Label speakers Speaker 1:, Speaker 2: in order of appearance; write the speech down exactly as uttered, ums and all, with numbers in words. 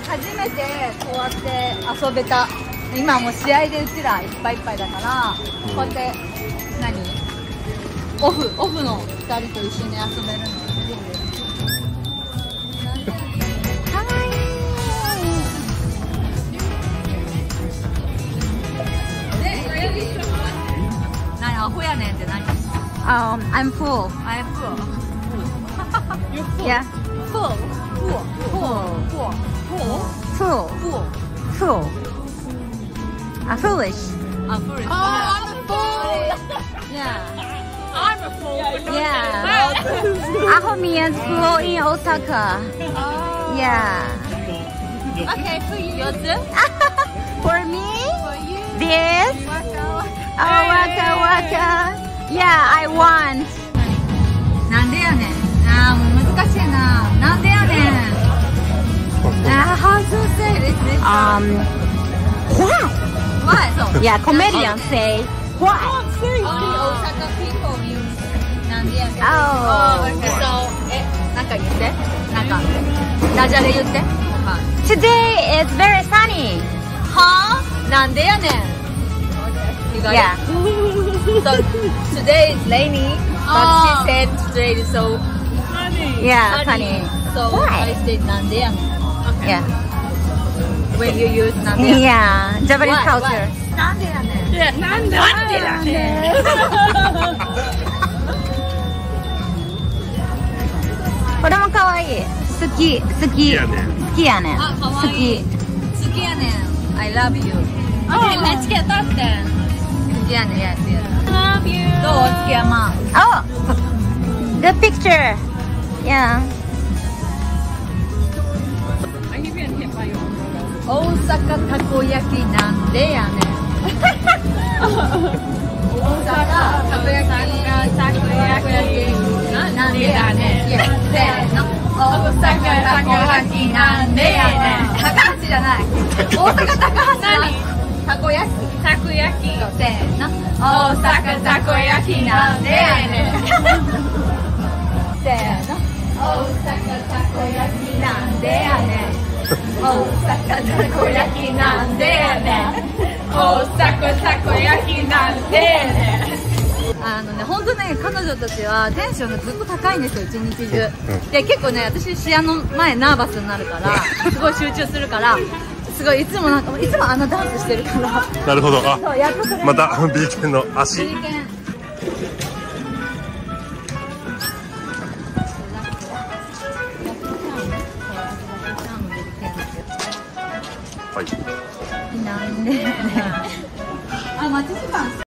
Speaker 1: 初めてこうやって遊べた。今もう試合でうちらいっぱいいっぱいだから、うん、こうやって何オフオフのふたりと一緒に遊べるのがすごいです。かわいい。何アホやねんって何？ Um, I'm full. I'm full. You're full. Yeah. Full. Full. Full. Full. Full. Full. I'm foolish. I'm foolish. Oh, I'm a fool. Yeah. I'm a fool. Yeah. Aho means fool in Osaka. Oh. Yeah. Okay, for you. For me? For you. This? Waka. Oh, waka waka. Yeah, I want. なんでやねん。ああ、もう難しいな。なんでやねん。ああ、how to say this? Um, why? Why? So, yeah, comedians say why. Only Osaka people use なんでやねん。Oh. Okay, so え、なんか言って。なんかダジャレ言って。Today is very sunny. はあ？なんでやねん。Yeah. So today is rainy, but oh. she said today is so sunny. Yeah, sunny. So why? I said nandeyanen. Okay. Yeah. When you use nandeyanen. Yeah, Japanese what? Culture. Nandeyanen. Yeah, nandeyanen. これも可愛い。好き、好き、好きやねん。好き、好きやねん。I love you. Okay, let's get that then. Yeah, yes, yes. Love you. どう月山。Oh, the picture. Yeah. I keep getting hit by your own photo. 大阪たこ焼きなんでやねん。大阪たこ焼き、たこ焼きなんでやねん。せーの。大阪たこ焼きなんでやねん。高橋じゃない。大阪高橋何？たこ焼き。たこ焼き。せーの。大阪たこ焼きなんでやねん。せーの。大阪たこ焼きなんでやねん。大阪たこ焼きなんでやねん。大阪たこ焼きなんでやねん。あのね、本当ね、彼女たちはテンションがずっと高いんですよ、一日中。で、結構ね、私試合の前ナーバスになるから、すごい集中するから。すごいいつもなんかいつもあのダンスしてるから。
Speaker 2: なるほど。あ、また ビーケンの足。ビーケン。はい。なんで。あ、待ち時間。